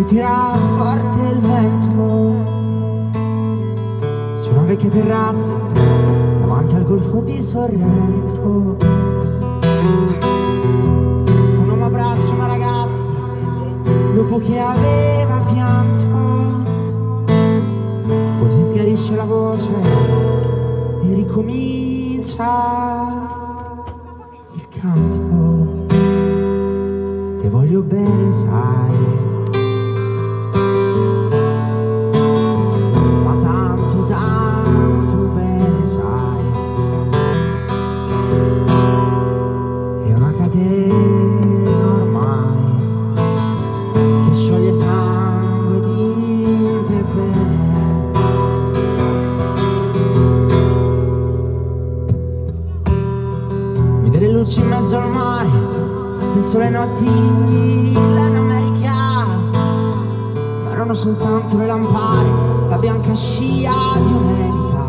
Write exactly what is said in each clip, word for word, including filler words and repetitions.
e tira forte il vento su una vecchia terrazza davanti al golfo di Sorrento. Un uomo abbraccia una ragazza dopo che aveva pianto, poi si schiarisce la voce e ricomincia il canto. Te voglio bene, sai, ma tanto, tanto bene, sai. È una catena ormai che scioglie sangue di te bene. Vedere luci in mezzo al mare, penso alle notti in America, ma erano soltanto le lampare, la bianca scia di un'elica.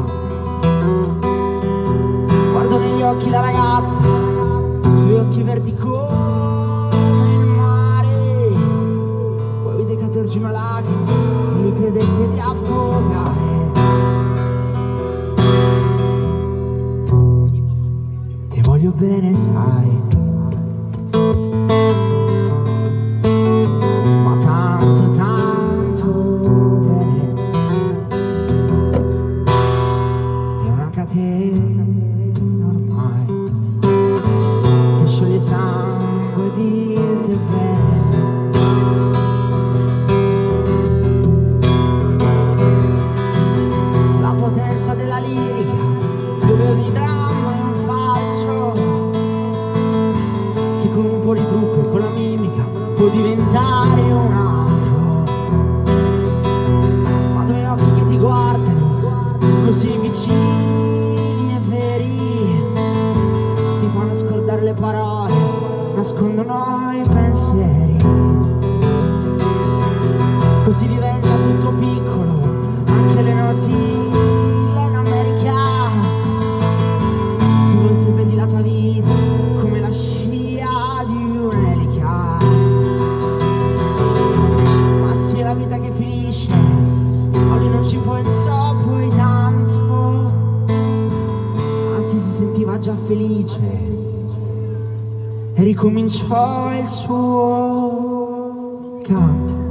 Guardo negli occhi la ragazza, gli occhi verdi come il mare, poi vide cadergi una lacrima e lui credette di affogare. Te voglio bene, sai, ma tanto, tanto bene. È una catena ormai che scioglie sangue di te bene. La potenza della lirica, dove ogni dramma è un falso, che con un po' di trucco e con la mimica può diventare un altro. Ma due occhi che ti guardano così vicini e veri ti fanno scordare le parole, nascondono i pensieri. Così diventa tutto piccolo, anche le notti in America. Tu volte vedi la tua vita come la scia di un'elica. Ma sì, è la vita che finisce, ma lui non ci pensò poi tanto, anzi si sentiva già felice e ricominciò il suo canto.